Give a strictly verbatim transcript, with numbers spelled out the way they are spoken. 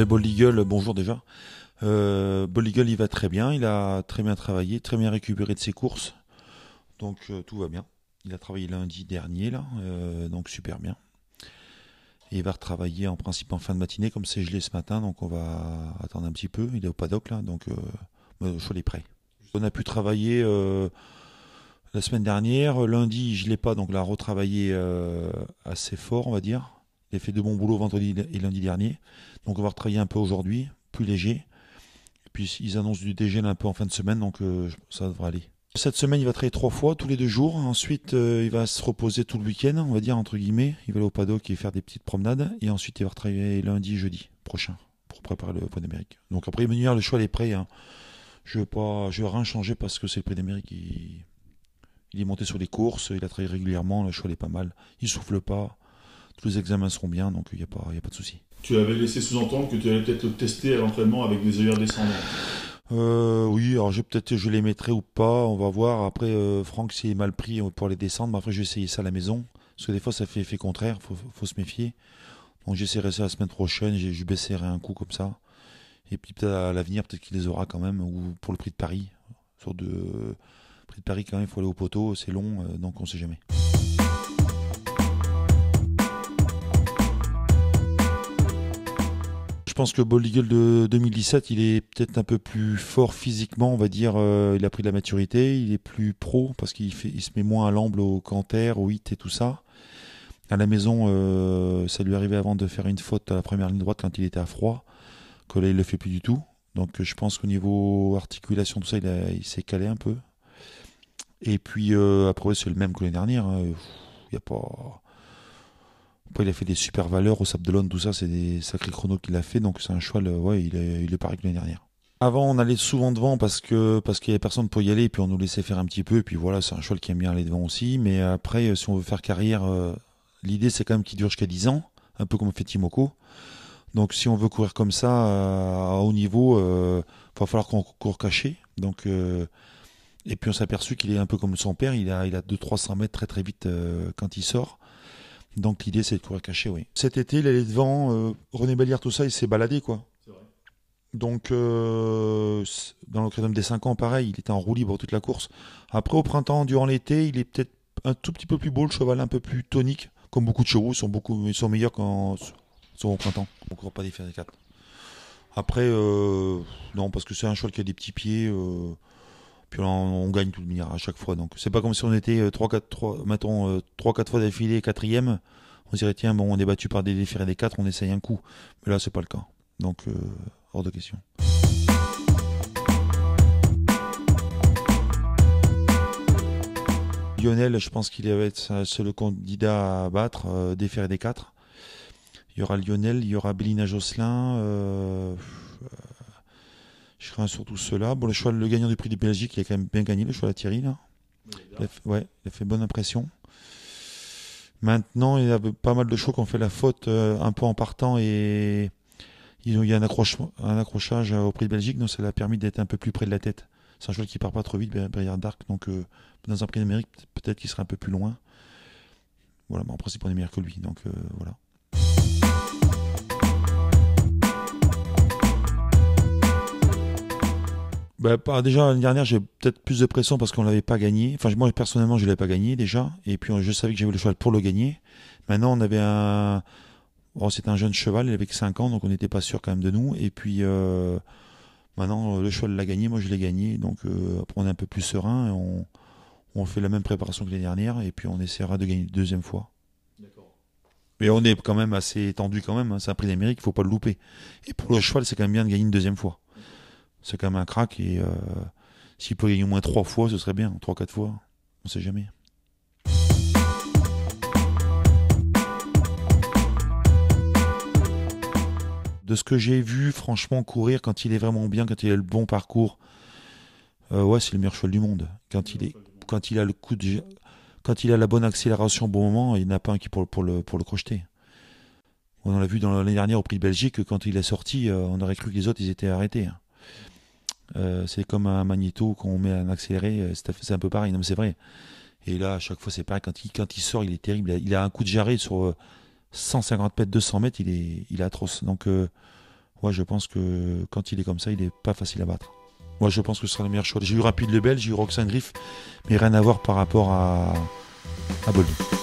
Mais Bold Eagle, bonjour déjà. Euh, Bold Eagle, il va très bien, il a très bien travaillé, très bien récupéré de ses courses, donc euh, tout va bien. Il a travaillé lundi dernier, là, euh, donc super bien. Et il va retravailler en principe en fin de matinée, comme c'est gelé ce matin, donc on va attendre un petit peu. Il est au paddock, là, donc euh, le cheval est prêt. On a pu travailler euh, la semaine dernière, lundi, je ne l'ai pas, donc il a retravaillé euh, assez fort, on va dire. Il a fait de bons boulots vendredi et lundi dernier, donc on va retravailler un peu aujourd'hui, plus léger. Puis ils annoncent du dégel un peu en fin de semaine, donc euh, ça devrait aller. Cette semaine, il va travailler trois fois, tous les deux jours. Ensuite, euh, il va se reposer tout le week-end, on va dire, entre guillemets. Il va aller au paddock et faire des petites promenades. Et ensuite, il va retravailler lundi, jeudi prochain, pour préparer le Prix d'Amérique. Donc après, il va venir, le cheval est prêt. Hein. Je ne vais pas, je vais rien changer parce que c'est le Prix d'Amérique. Il, il est monté sur les courses, il a travaillé régulièrement, le cheval est pas mal. Il souffle pas, tous les examens seront bien, donc il n'y a pas, il y a pas de souci. Tu avais laissé sous-entendre que tu allais peut-être le tester à l'entraînement avec des œillères descendantes. Euh, oui, alors je peut-être je les mettrai ou pas, on va voir. Après, euh, Franck s'il est mal pris pour les descendre, mais après je vais essayer ça à la maison, parce que des fois ça fait effet contraire, faut, faut se méfier. Donc j'essaierai ça la semaine prochaine, je, je baisserai un coup comme ça. Et puis peut-être à l'avenir, peut-être qu'il les aura quand même, ou pour le prix de Paris. Sur de euh, prix de Paris quand même, il faut aller au poteau, c'est long, euh, donc on sait jamais. Je pense que Bold Eagle de deux mille dix-sept, il est peut-être un peu plus fort physiquement, on va dire. Euh, il a pris de la maturité, il est plus pro parce qu'il fait, il se met moins à l'amble au canter, au hit et tout ça. À la maison, euh, ça lui arrivait avant de faire une faute à la première ligne droite quand il était à froid, que là il le fait plus du tout. Donc je pense qu'au niveau articulation, tout ça, il, a- il s'est calé un peu. Et puis euh, après, c'est le même que l'année dernière. Hein. Il y a pas. Après, il a fait des super valeurs au Sable d'Olonne, tout ça, c'est des sacrés chronos qu'il a fait, donc c'est un cheval, euh, ouais, il est, il est pareil que l'année dernière. Avant, on allait souvent devant parce que parce qu'il y avait personne pour y aller, et puis on nous laissait faire un petit peu, et puis voilà, c'est un cheval qui aime bien aller devant aussi. Mais après, euh, si on veut faire carrière, euh, l'idée c'est quand même qu'il dure jusqu'à dix ans, un peu comme fait Timoko. Donc si on veut courir comme ça euh, à haut niveau, euh, va falloir qu'on court caché. Donc euh, et puis on s'est aperçu qu'il est un peu comme son père, il a il a deux cents trois cents mètres très très vite euh, quand il sort. Donc l'idée c'est de courir caché, oui. Cet été, il allait devant, euh, René Ballière, tout ça, il s'est baladé, quoi. C'est vrai. Donc euh, c- dans le créneau des cinq ans, pareil, il était en roue libre toute la course. Après, au printemps, durant l'été, il est peut-être un tout petit peu plus beau, le cheval un peu plus tonique, comme beaucoup de chevaux, ils sont, beaucoup, ils sont meilleurs quand ils sont au printemps. On ne court pas des faire des quatre. Après, euh, non, parce que c'est un cheval qui a des petits pieds, euh, puis on, on gagne tout le milliard à chaque fois. Donc c'est pas comme si on était trois quatre trois mettons euh, trois quatre fois d'affilée quatrième. On se dirait tiens bon on est battu par des déférés des quatre, on essaye un coup. Mais là c'est pas le cas. Donc euh, hors de question. Lionel, je pense qu'il va être c'est le candidat à battre, euh, déféré des quatre. Il y aura Lionel, il y aura Bélina Josselin, euh, je crains surtout ceux-là. Bon, le cheval, le gagnant du prix de Belgique, il a quand même bien gagné, le cheval à Thierry, là. Il a fait, ouais, il a fait bonne impression. Maintenant, il y a pas mal de chevaux qui ont fait la faute euh, un peu en partant et ils ont, il y a un, accroche, un accrochage au prix de Belgique, donc ça l'a permis d'être un peu plus près de la tête. C'est un cheval qui part pas trop vite, Bayard Dark, donc euh, dans un prix d'Amérique, peut-être qu'il sera un peu plus loin. Voilà, mais en principe, on est meilleur que lui, donc euh, voilà. Bah, pas- déjà, l'année dernière, j'ai peut-être plus de pression parce qu'on l'avait pas gagné. Enfin, moi, personnellement, je l'avais pas gagné déjà. Et puis, je savais que j'avais le cheval pour le gagner. Maintenant, on avait un. Bon, c'était un jeune cheval, il avait que cinq ans, donc on n'était pas sûr quand même de nous. Et puis, euh, maintenant, le cheval l'a gagné, moi, je l'ai gagné. Donc, euh, après, on est un peu plus serein. Et on, on fait la même préparation que l'année dernière. Et puis, on essaiera de gagner une deuxième fois. D'accord. Mais on est quand même assez tendu quand même. Hein. C'est un prix d'Amérique, il faut pas le louper. Et pour le cheval, c'est quand même bien de gagner une deuxième fois. C'est quand même un crack et euh, s'il peut gagner au moins trois fois, ce serait bien. Trois, quatre fois, on sait jamais. De ce que j'ai vu, franchement, courir quand il est vraiment bien, quand il a le bon parcours, euh, ouais, c'est le meilleur cheval du monde. Quand il est, quand il a le coup de, quand il a la bonne accélération au bon moment, il n'y en a pas un qui pour, pour le pour le crocheter. On l'a vu dans l'année dernière au Prix de Belgique, quand il est sorti, euh, on aurait cru que les autres ils étaient arrêtés. Euh, c'est comme un magnéto qu'on met un accéléré, euh, c'est c'est un peu pareil, non mais c'est vrai. Et là, à chaque fois, c'est pareil. Quand il, quand il sort, il est terrible. Il a, il a un coup de jarret sur euh, cent cinquante mètres, deux cents mètres, il est, il est atroce. Donc, euh, Ouais, je pense que quand il est comme ça, il est pas facile à battre. Moi, je pense que ce sera le meilleur choix. J'ai eu Rapide Lebel, j'ai eu Roxane Griff, mais rien à voir par rapport à, à Boldy.